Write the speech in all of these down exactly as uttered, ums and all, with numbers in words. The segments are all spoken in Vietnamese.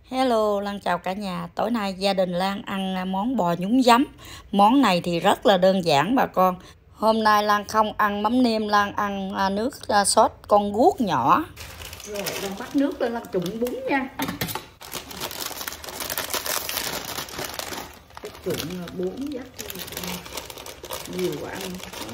Hello, Lan chào cả nhà. Tối nay gia đình Lan ăn món bò nhúng giấm. Món này thì rất là đơn giản bà con. Hôm nay Lan không ăn mắm nêm, Lan ăn nước sốt con guốc nhỏ. Rồi, Lan bắt nước lên, Lan trụng bún nha. Cái trụng bún dắt nhiều quá ăn.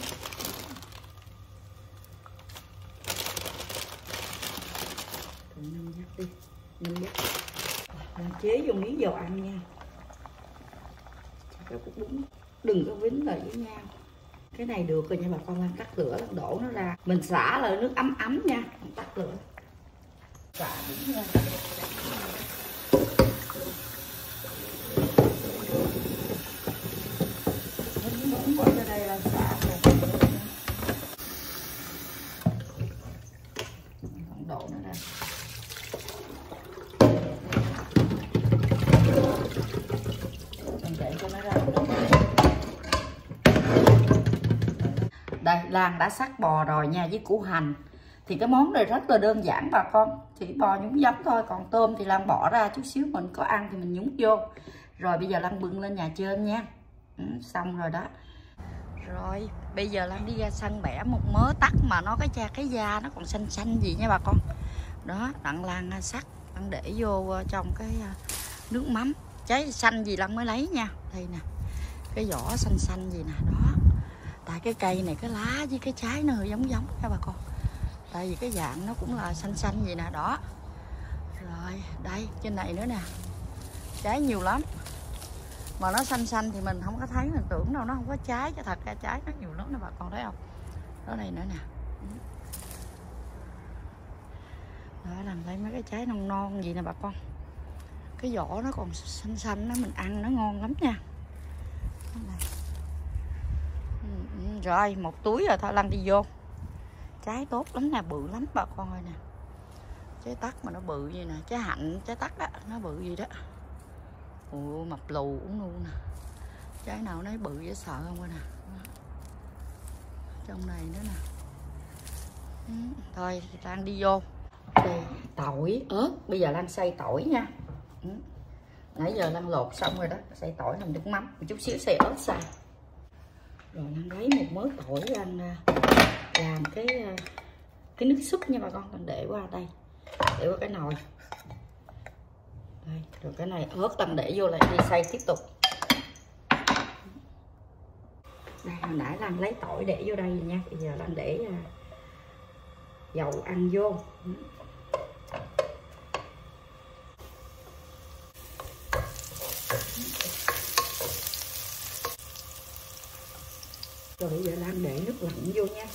Trụng năm dắt đi, năm dắt. Mình chế vô miếng dầu ăn nha. Cái cục bún đừng có vính lại với nhau. Cái này được rồi nha bà con. Lan tắt lửa, Lan đổ nó ra. Mình xả lại nước ấm ấm nha. Lan tắt lửa. Xả bún nha. Bún bỏ ra đây là xả rồi. Lan đổ nó ra. Để cho nó ra. Đây, Lan đã sắc bò rồi nha với củ hành. Thì cái món này rất là đơn giản bà con. Chỉ bò nhúng giấm thôi. Còn tôm thì Lan bỏ ra chút xíu, mình có ăn thì mình nhúng vô. Rồi bây giờ Lan bưng lên nhà trên nha. Ừ, xong rồi đó. Rồi bây giờ Lan đi ra sân bẻ một mớ tắc mà nó cái cha cái da nó còn xanh xanh gì nha bà con. Đó, đặng Lan sắc, Lan để vô trong cái nước mắm. Trái xanh gì Lan mới lấy nha. Đây nè, cái vỏ xanh xanh gì nè. Đó, tại cái cây này cái lá với cái trái nó hơi giống giống nha bà con. Tại vì cái dạng nó cũng là xanh xanh gì nè. Đó, rồi đây trên này nữa nè, trái nhiều lắm. Mà nó xanh xanh thì mình không có thấy, mình tưởng đâu nó không có trái, cho thật ra trái nó nhiều lắm nè bà con thấy không. Đó này nữa nè. Đó, làm thấy mấy cái trái non non gì nè bà con. Cái vỏ nó còn xanh xanh đó, mình ăn nó ngon lắm nha. Rồi một túi rồi thôi Lan đi vô. Trái tốt lắm nè, bự lắm bà con ơi nè. Trái tắc mà nó bự như nè, trái hạnh, trái tắc á, nó bự gì đó. Ủa mập lù cũng luôn nè. Trái nào nó bự dễ sợ không nè. Trong này nữa nè. Ừ, thôi Lan đi vô. Đây, tỏi, ớt, bây giờ Lan xay tỏi nha. Ừ. Nãy giờ Lan lột xong rồi đó, xay tỏi làm nước mắm, một chút xíu xay ớt xay. Rồi Lan lấy một mớ tỏi, Lan làm cái cái nước súp nha bà con. Lan để qua đây, để qua cái nồi đây. Rồi cái này ớt Lan để vô lại đi xay tiếp tục. Đây, hồi nãy Lan lấy tỏi để vô đây nha. Bây giờ Lan để dầu ăn vô. Rồi bây giờ Lan để nước lạnh vô nha.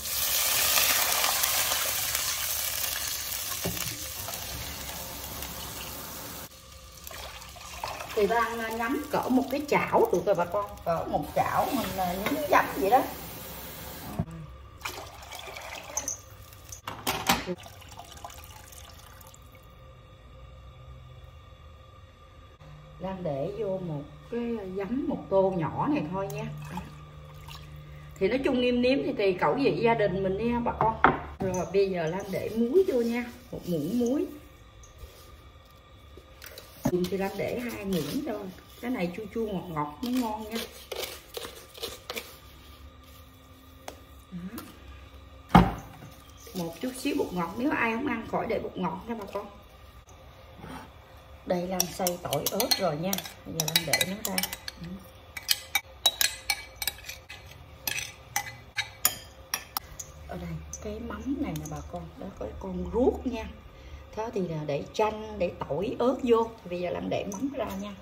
Thì Lan nhắm cỡ một cái chảo được rồi bà con. Cỡ một chảo mình nhúng giấm vậy đó. Lan để vô một cái giấm một tô nhỏ này thôi nha. Thì nói chung nêm nếm thì tùy khẩu vị gia đình mình nha bà con. Rồi bây giờ Lan để muối vô nha, một muỗng muối. Thì Lan để hai muỗng thôi. Cái này chua chua ngọt ngọt mới ngon nha. Đó. Một chút xíu bột ngọt, nếu ai không ăn khỏi để bột ngọt nha bà con. Đây Lan xay tỏi ớt rồi nha. Bây giờ Lan để nó ra. Ở đây cái mắm này nè bà con, đó có con ruốc nha. Thế thì là để chanh, để tỏi ớt vô. Thì bây giờ Lan để mắm ra nha.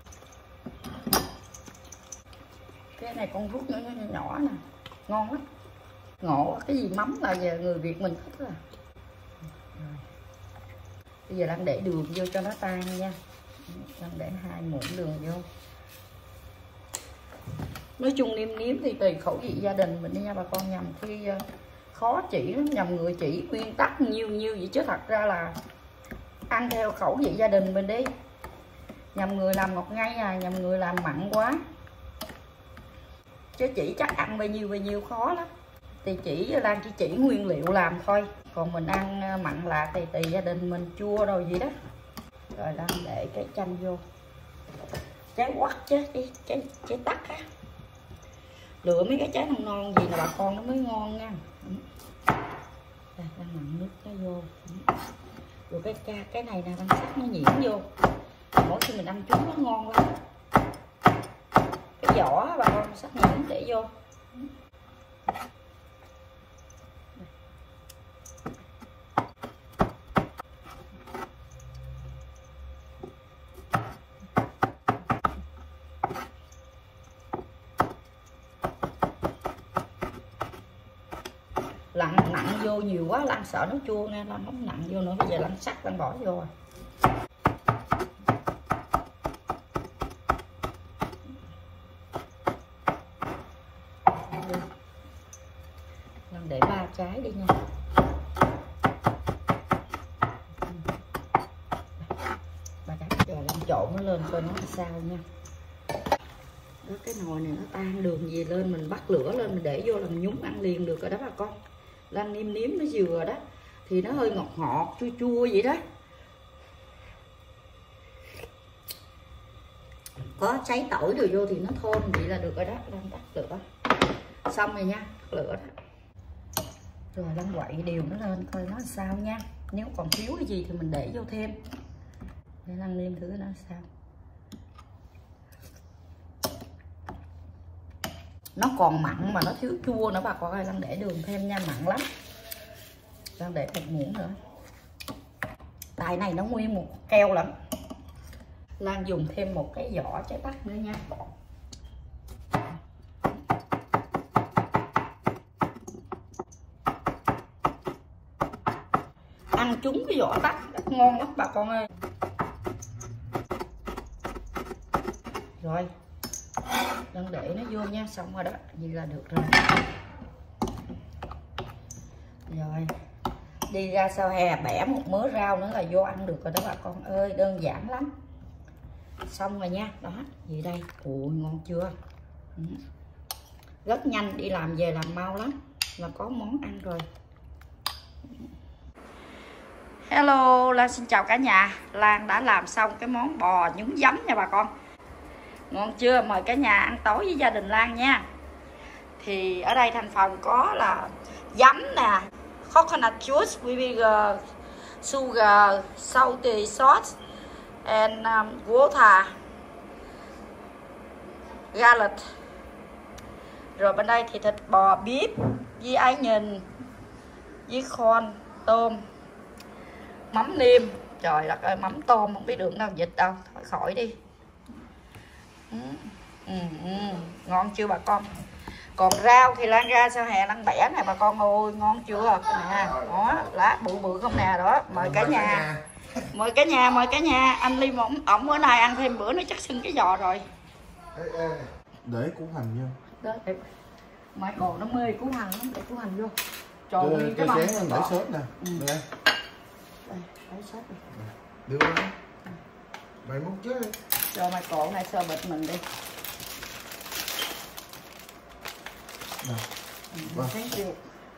Cái này con ruốc nhỏ nhỏ, nhỏ nè, ngon lắm. Ngộ cái gì mắm là giờ người Việt mình thích à. Rồi. Bây giờ Lan để đường vô cho nó tan nha. Lan để hai muỗng đường vô. Nói chung nêm nếm thì tùy khẩu vị gia đình mình đi nha bà con. Nhằm khi khó chỉ lắm, nhằm người chỉ nguyên tắc nhiêu nhiêu vậy, chứ thật ra là ăn theo khẩu vị gia đình mình đi. Nhằm người làm ngọt ngây à, nhằm người làm mặn quá, chứ chỉ chắc ăn bao nhiêu bao nhiêu khó lắm. Thì chỉ Lan chỉ chỉ nguyên liệu làm thôi, còn mình ăn mặn lạc thì tùy gia đình mình chua rồi gì đó. Rồi đang để cái chanh vô. Trái quất chứ, cái trái, trái tắc á. Lựa mấy cái trái non non gì là bà con nó mới ngon nha. Đây, đang mặn nước nó vô. Rồi cái ca cái này nè, đang sắc nó nhiễm vô. Mỗi khi mình ăn trứng nó ngon lắm. Cái vỏ bà con sắc nhiễm để vô. Lặn nặng vô nhiều quá, Lan sợ nó chua nên Lan không nặng vô nữa. Bây giờ Lan sắc Lan bỏ vô à. Lan để ba trái đi nha. Ba trái giờ Lan trộn nó lên coi nó làm sao nha. Đó, cái nồi này nó tan đường gì lên, mình bắt lửa lên mình để vô làm nhúng ăn liền được rồi đó bà con. Lan nêm nếm nó vừa đó thì nó hơi ngọt ngọt chua chua vậy đó. Có cháy tỏi rồi vô thì nó thơm vậy là được rồi đó. Lan tắt lửa xong rồi nha, tắt lửa đó. Rồi Lan quậy đều nó lên coi nó sao nha. Nếu còn thiếu cái gì thì mình để vô thêm. Để Lan nêm thử nó sao. Nó còn mặn mà nó thiếu chua nữa bà con ơi. Lan để đường thêm nha, mặn lắm. Lan để một muỗng nữa. Tại này nó nguyên một keo lắm. Lan dùng thêm một cái vỏ trái tắc nữa nha. Ăn trúng cái vỏ tắc rất ngon lắm bà con ơi. Rồi Lan để nó vô nha, xong rồi đó, vậy là được rồi. Rồi đi ra sau hè bẻ một mớ rau nữa là vô ăn được rồi đó bà con ơi, đơn giản lắm. Xong rồi nha, đó, gì đây, ui ngon chưa. Ừ. Rất nhanh, đi làm về làm mau lắm, là có món ăn rồi. Hello, Lan xin chào cả nhà. Lan đã làm xong cái món bò nhúng giấm nha bà con. Ngon chưa? Mời cả nhà ăn tối với gia đình Lan nha. Thì ở đây thành phần có là giấm nè, coconut juice, vinegar, sugar, salty sauce and um, water, garlic. Rồi bên đây thì thịt bò bíp với ái nhìn, với con, tôm, mắm nêm. Trời đất ơi, mắm tôm không biết đường đâu dịch đâu, thôi khỏi đi. Ừ, ừ, ừ. Ngon chưa bà con? Còn rau thì Lan ra sau hè Lan bẻ này bà con ơi, ngon chưa nè, đó lá bự bự không nè, đó mời cả nhà, mời cả nhà, mời cả nhà. Anh Liêm ổng ổng bữa nay ăn thêm bữa nó chắc sưng cái giò rồi. Để củ hành vô. Đó, để Michael nó mê củ hành lắm, để củ hành vô. Trời ơi, cái cái chén để sốt nè. Ừ. Đây. Đây, để sốt đi. Đưa đó. Mày muốn chứ. Cho Michael này sơ bịch mình đi. Đây. Ừ, thank you.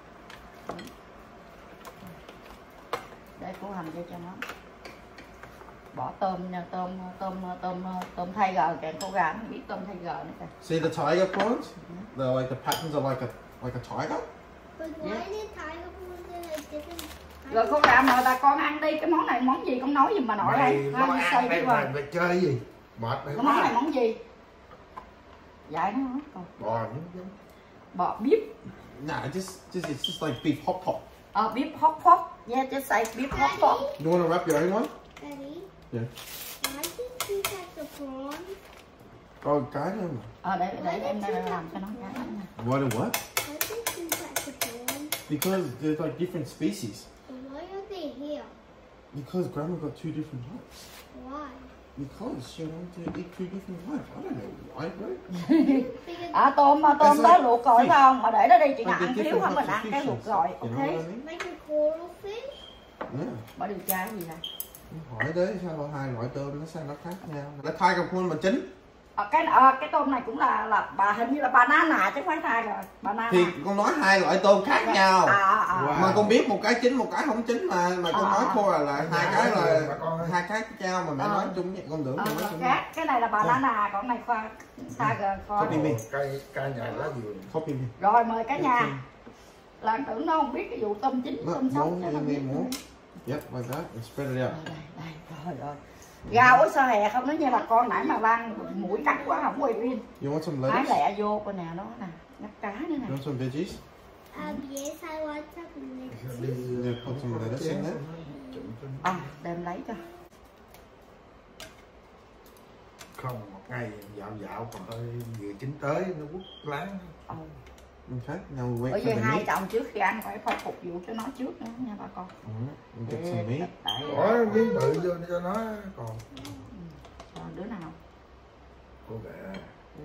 Để củ hành vô cho nó. Bỏ tôm nha, tôm tôm tôm tôm thay gờ kìa, cô gà không biết tôm thay gờ nữa kìa. See the tiger prawns? They're like the patterns are like a like a tiger. But why did tiger prawns in a different? Rồi cô gà mời bà con ăn đi, cái món này món gì con nói giùm bà nội đây. Mày nói ăn đây mà mày chơi gì? Mệt mày. Cái món này món gì? Dạy nó hả? Bò nhúng giấm. Bò bíp. Nah, just just it's just like beef hot pot. Ờ, bíp hot pot. Yeah, just say beef hot pot. You want to wrap your own one? Daddy, Yeah. why did you take the prawn? Có cái nữa mà. Ờ, để để em đây làm cho nó cái nè. What a what? Why did you take the prawn? Because they're like different species. And why are they here? Because Grandma got two different types. Why? Because she wanted to eat two different types. I don't know why, bro. Because À tôm tôm đó luộc rồi phải không? Mà để đó đi chị Like nào ăn the thiếu different không mình types of ăn cái luộc fishes. rồi, You ok? know what I mean? like a coral fish? Yeah. Bỏ điều tra gì nè. Hỏi đấy sao hai loại tôm nó sao nó khác nhau. Là tiger prawn mà chín. À, cái à, cái tôm này cũng là là bà hình như là banana chứ không phải thai rồi banana. Thì con nói hai loại tôm khác nhau. À, à, à. Wow. Mà con biết một cái chín một cái không chín mà mà con À, nói à. cô là, là hai cái là con... hai cái nhau mà mẹ À. nói chung con tưởng À, con nói chung. khác cái này là banana còn này khoa tiger con. Copy me. Cây cây nhà lá gì? Copy me. Rồi mời cả nhà. Là tưởng nó không biết cái vụ tôm chín No, tôm sống more, chứ không biết. more. Yep, like that. And spread it out. Đây, đây, rồi rồi. Rau ở sao hè không đó nha bà con, nãy mà Lan mũi cắn quá không quay phim. You want some Hái lettuce? lẹ vô coi nè, đó nè, ngắt cá nữa nè. You want some veggies? Um, yes, I want some lettuce. Yeah, put some lettuce in there. À, đem lấy cho. Không, một ngày dạo dạo còn hơi vừa chín tới nó quất lá. Ừ. Okay, now we wait Bởi for vì the hai meat. chồng trước khi ăn phải phải phục vụ cho nó trước nữa nha bà con. Mm-hmm. Get some meat. Bỏ miếng bự vô cho nó còn. Còn đứa nào? Cô gà.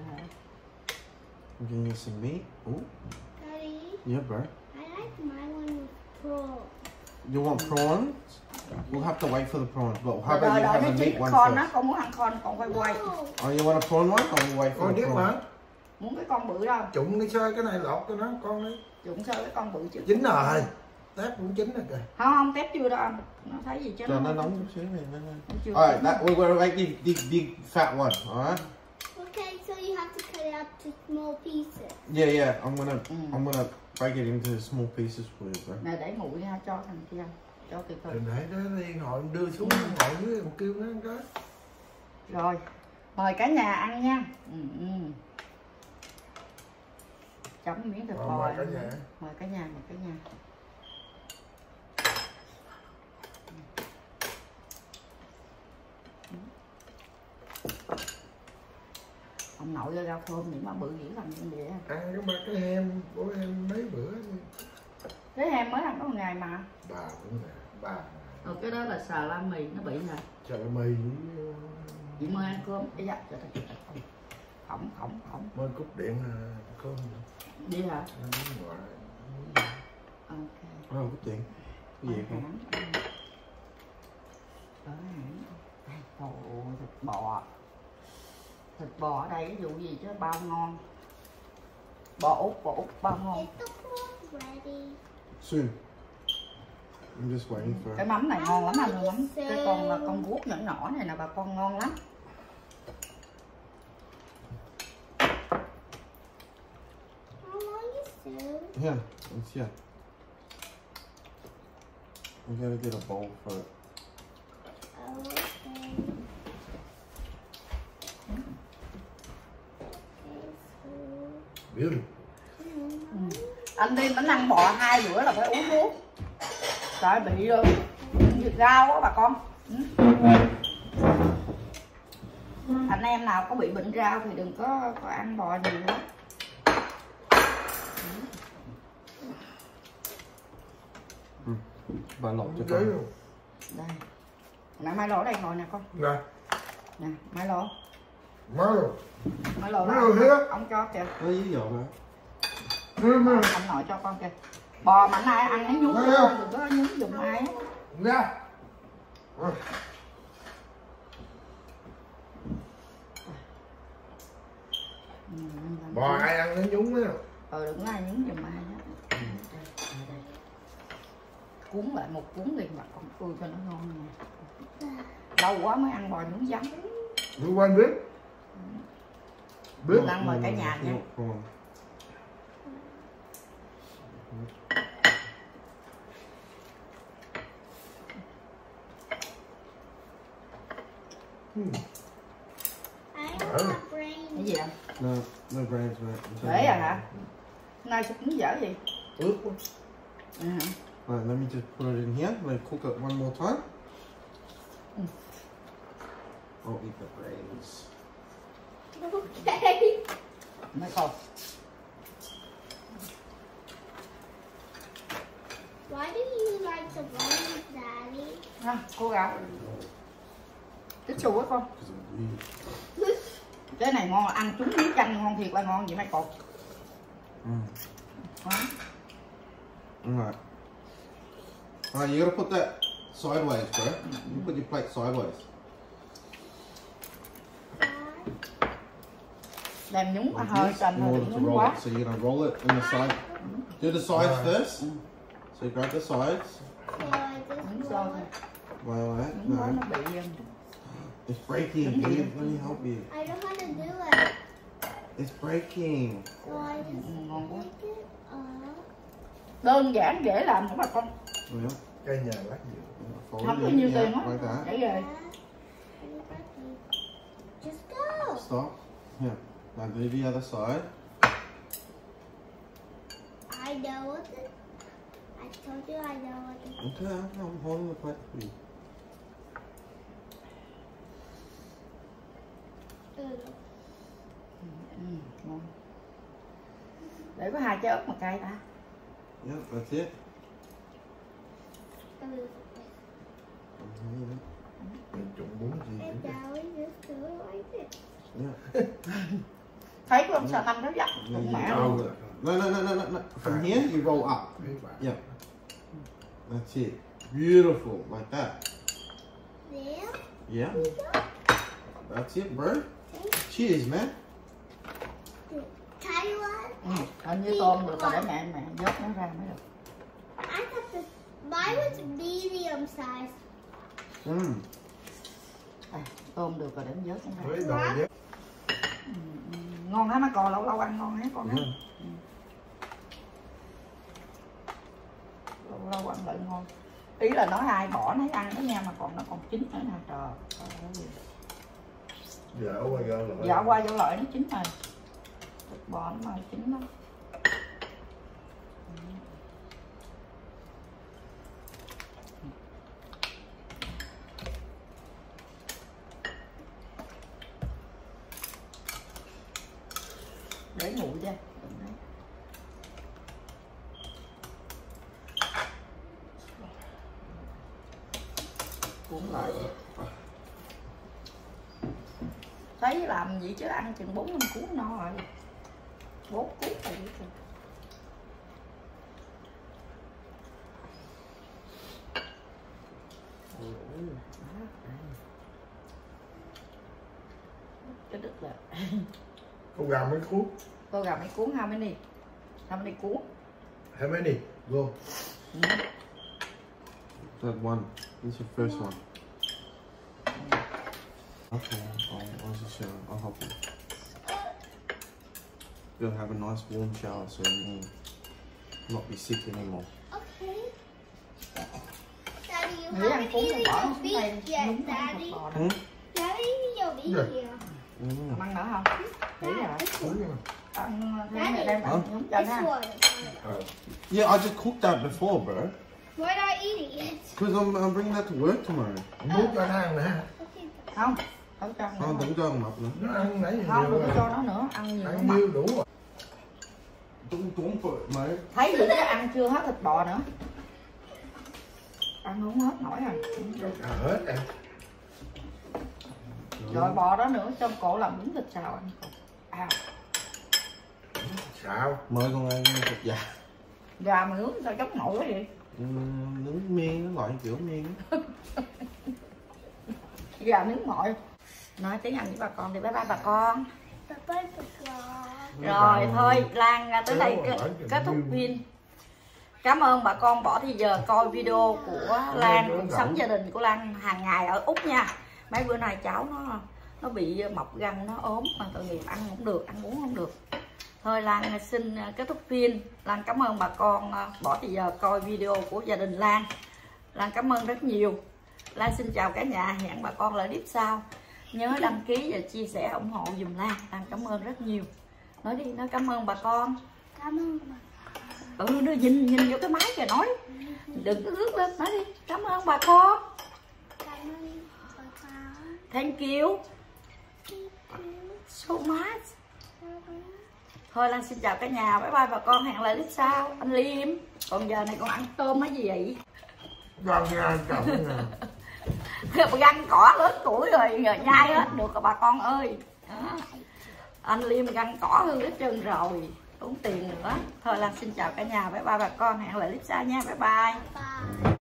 I'm giving you some meat. Ooh, Daddy, yeah, bro. I like my one with prawn. You want prawns? We'll have to wait for the prawns, but how Rồi about rồi you rồi have nó the chín meat one con nó, first? con muốn ăn con còn quay quay. No. Oh, you want a prawn one, or we'll wait for Con the biết prawn? mà. Muốn cái con bự đâu? Trụng đi chơi cái này lọt cho nó con đi. Dụng sơ cái con bự trước. Chín rồi. Tép cũng chín rồi kìa. Không không tép chưa đâu anh. Nó thấy gì chứ Cho nó nó nóng chút xíu này. nó- nó chưa. Alright, that we're gonna make the, the big fat one, alright? Okay, so you have to cut it up to small pieces. Yeah, yeah, I'm gonna Mm. I'm gonna break it into small pieces for you, bro. Này để nguội ha, cho thằng kia cho từ từ. Đừng để nó đi ngồi đưa xuống ngồi dưới còn kêu nó ăn cái. Rồi mời cả nhà ăn nha. Ừ, ừ. Chấm miếng thịt Rồi, bò. mời ăn cả nha. nhà. Mời cả nhà, mời cả nhà. Ông nội ra rau thơm những mà bự dữ làm như vậy. Ăn cái ba cái hem của em mấy bữa đi. Cái em mới ăn có một ngày mà. Bà cũng nè, bà. Rồi cái đó là xà la mì nó bị nè. Trời mì Chị mới ăn cơm. Ây da, trời ơi, khổng khổng khổng. mới cúp điện là cơm Đi hả? nó đứng ngoài. Ok. Oh, good thing. Cái gì không? Ở hãng. Ồ, thịt bò. Thịt bò ở đây ví dụ gì chứ bao ngon. Bò út, bò út bao ngon. Is the prawn ready? Soon. I'm just waiting for Cái it. mắm này ngon lắm anh, mắm cái con là con guốc nhỏ nhỏ này là bà con ngon lắm. How long is it? Yeah, it's yeah. We gotta get a bowl for it. Oh, okay. Okay, so... Beautiful. Anh đi bánh ăn bò hai bữa là phải uống thuốc. Trời bị luôn. Việc rau quá bà con. Ừ. Anh em nào có bị bệnh rau thì đừng có, có ăn bò nhiều nữa. Bà lột cho Ghế con. luôn. Đây. Nè Milo đây ngồi nè con. Nè, Nè Milo. má luôn. Milo Milo đó, thế á? ông cho kìa. Nó với dầu hả? Nè, nè. Ông nội cho con kìa. Bò mà ai ăn nó nhúng Milo. con, đừng có nhúng dùng ai á. Ra. Rồi. Ừ, Bò ai ăn nó nhúng á. ờ đừng có ai nhúng giùm ai hết. Đây, đây, đây. Cuốn lại một cuốn liền mà con ui cho nó ngon nè. Lâu quá mới ăn bò nhúng giấm. Tôi quên biết. Biết. Ăn mời cả nhà nha. Prawn. Hmm. I don't have brains. Cái gì ạ? No, no brains, mate. I'm telling Để you. à hả? Hôm nay sao cũng dở gì? Ướt quá. Ừ. hả? Alright, let me just put it in here. Let it cook it one more time. I'll eat the brains. Okay. Mấy con. Why do you like the brains, Daddy? Ha, cố gắng. Tiếp xù quá con. Because I'm weird. Cái này ngon, ăn trúng miếng chanh ngon thiệt là ngon vậy mấy con. Mm. Đó. Alright. Alright, you gotta put that sideways, bro. You put your plate sideways. Làm nhúng mà like hơi this cần in hơi order bị to nhúng roll quá. it. So you're gonna roll it in the side. Do the sides first. So you grab the sides. So I just Nhúng roll sâu it. thôi. Like that. Nhúng quá No. nó bị um, It's breaking, dude. Let me help you. I don't want to do it. It's breaking. So I just ngon quá. take it up. Đơn giản dễ làm của bà con. Yeah. Cây nhà lát dừa. Fold Không it có in, nhiều yeah, tiền á. like that. Để rồi. Just go. Stop. Yeah. Now do the other side. I know what it. I told you I know what it. Okay, I'm holding the plate for you. Ừ. Ừ, ngon. Để có hai trái ớt mà cay ta. Yeah, that's it. Ừ. Mhm. Mình trụng bún gì And nữa. now we just do it like this. Yeah. Thấy không sao năm nó dắt Yeah, cũng you mẹ roll luôn. it. No, no, no, no, no, no. From here, you roll up. Mấy bạn. Yeah. That's it. Beautiful, like that. There. Yeah. That's it, bro. Cheers, man. Tell you what. Ừ, hình như tôm được rồi để mẹ mẹ vớt nó ra mới được. I thought the mine was medium size. Mm. À, tôm được rồi để em vớt nó ra. Với đồ với. Ừ, ừ, ngon hả má con, lâu lâu ăn ngon hả con hả? Yeah. Ừ. Lâu lâu ăn lại ngon. Ý là nói ai bỏ nấy ăn đó nha, mà còn nó còn chín nữa nè, trời ơi. Dở qua gơ là. Dạo qua dạo lại nó chín rồi. Thịt bò nó mà chín lắm. Để nguội ra. Cuốn lại. Thấy làm gì chứ ăn chừng bốn năm cuốn no rồi. Bốn cuốn rồi. Cái đứt là Con gà mấy cuốn. tôi gặp mấy cuốn how many? How many cuốn? How many? Go. Ừ. That one. This is your first one. Okay, I'll, I'll just show. I'll help you. You'll have a nice warm shower so you will not be sick anymore. Okay. Daddy, you Nghĩ ăn haven't cuốn thì bỏ nó eaten xuống your đây beef yet, nhúng cái Daddy. thịt bò Hmm? đó. You haven't eaten your beef Yeah. yet. Mm. Không ăn nữa không? Nghĩ rồi. Cuốn nha. Ăn thêm này đem Hả? ăn nhúng cho This ha. one. Ờ. Yeah, I just cooked that before, bro. Why not eating it? Because I'm, I'm bringing that to work tomorrow. Muốn cho nó ăn nè. Okay. Không, không cho Không, nữa. đừng cho ông mập nữa. Nó ăn nãy Không, nhiều đừng có cho rồi. nó nữa, ăn nhiều nó Ăn mập. nhiêu đủ rồi. Don't, don't put it, mate. Thấy được cái ăn chưa hết thịt bò nữa. Ăn không hết nổi rồi. À, hết em. Rồi bò đó nữa, trong cổ làm bún thịt xào ăn. À, Sao? Mời con ăn thịt gà. gà mà nướng sao chống nổi quá vậy? Ừ, nướng miên, nó loại kiểu miên. Gà nướng mọi. Nói tiếng Anh với bà con đi, bye bye bà con. Bye bye. Rồi thôi Lan tới đây Rồi, kết, rồi, kết thúc rồi. viên. Cảm ơn bà con bỏ thì giờ coi video của Lan, cuộc sống gia đình của Lan hàng ngày ở Úc nha. Mấy bữa nay cháu nó nó bị mọc răng, nó ốm mà tội nghiệp, ăn không được, ăn uống không được. Thôi Lan xin kết thúc phiên. Lan cảm ơn bà con bỏ thì giờ coi video của gia đình Lan. Lan cảm ơn rất nhiều. Lan xin chào cả nhà, hẹn bà con lại clip sau. Nhớ đăng ký và chia sẻ ủng hộ dùm Lan. Lan cảm ơn rất nhiều. Nói đi, nói cảm ơn bà con. Cảm ơn bà. Ừ, đưa nhìn nhìn vô cái máy kìa, nói đừng có rước lên, nói đi cảm ơn bà con. Cảm ơn bà con. Thank you so much. Thôi Lan xin chào cả nhà, bye bye bà con, hẹn lại clip sau. Anh Liêm, còn giờ này con ăn tôm cái gì vậy? Răng nha, chồng nha. Găng cỏ lớn tuổi rồi, giờ nhai hết được rồi bà con ơi. Đó. Anh Liêm găng cỏ hư hết trơn rồi, tốn tiền nữa. Thôi Lan xin chào cả nhà, bye bye bà con, hẹn lại clip sau nha, bye bye. Bye.